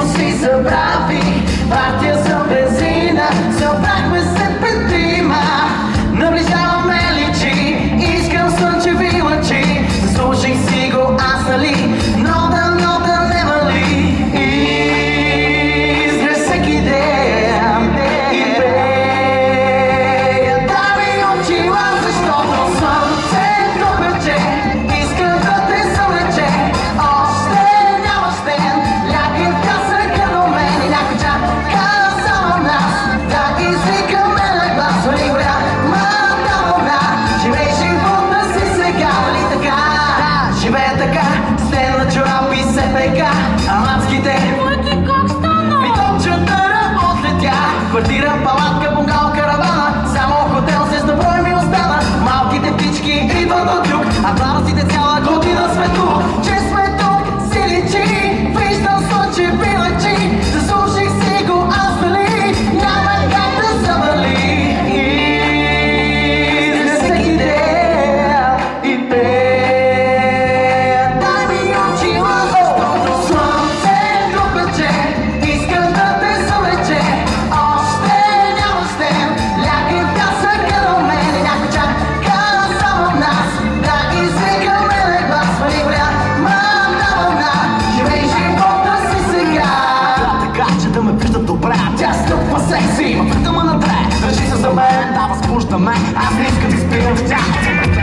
си забрави, партия за бензина, събрахме се пред трима. Наближаваме личи, искам слънчеви лъчи, заслужих си го аз, нали, но да не вали. Изгреш всеки ден и пея, дай ми очила, защото слънцето пече, искам да те съвлече. Още нямаш ден, лягайка се като мен и някой чака само нас, да извикаме на глас. Вали голямата вълна, живей живота си сега, нали така? Живея така, стена чорапи се пека, а мацките ми топчат да работлетя. Квартира, палатка, бунгал, каравана, само хотел се с добро ми остана. Малките птички идват от юг, а кларасите цяла година сме тук. Че сме тук си личи, виждам слънчеви лъчи, заслужих си го аз, нали, няма как да завали. Изгреш всеки ден и пея, дай ми очила, защото слънцето пече, искам да те съвлече. Още нямаш ден, лягайка се като мен и някой чака само нас, да извикаме на глас. Вали голямата вълна, живей живота си сега. Така че да ме виждат добре, тя стъпва секси, ма притъма на тре, държи се за мен, да възбужда ме, аз не искам да спирам в тях.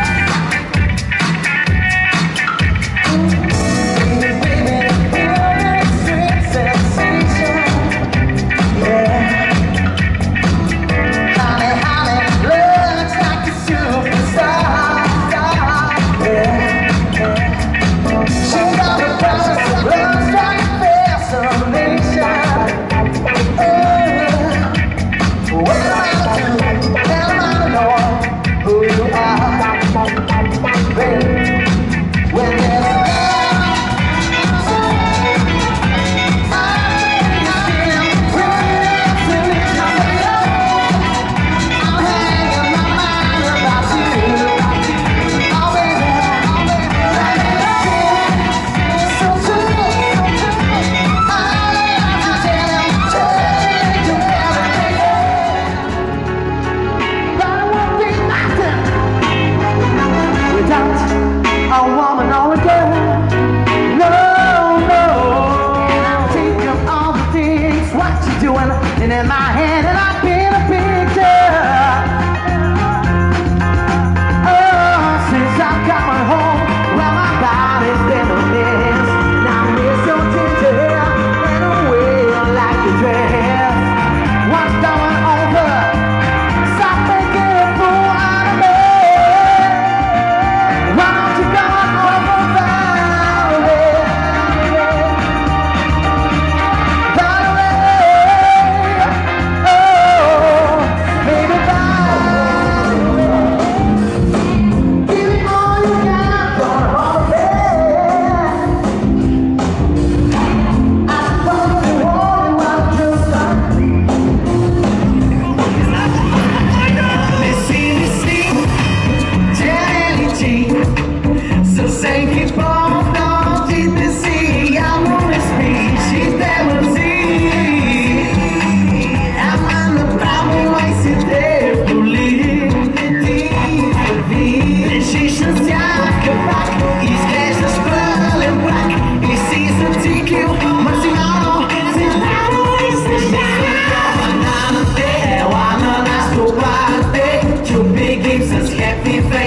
A woman or a girl, no, no. And I'm thinking all the things, what you doing, and in my head, and I paint a picture. Oh, since I've got my home, well, my body's been a mess. Now I'm so tender, and a way like a dress. What's going over? Stop making a fool out of me. Why don't you go on over Valerie? Valerie, oh, baby Valerie. Give me all you got, gonna hold it. I suppose you want what you say. Nessi, Jenny, so say keep on, don't you see? I'm on the speed, she's never see. I'm on the problem, I sit there to live the she should jack back, he's catch the spell and black. He sees the TQ, Marciano, Zidane is the banana there, one on us to party. Two big games, happy family.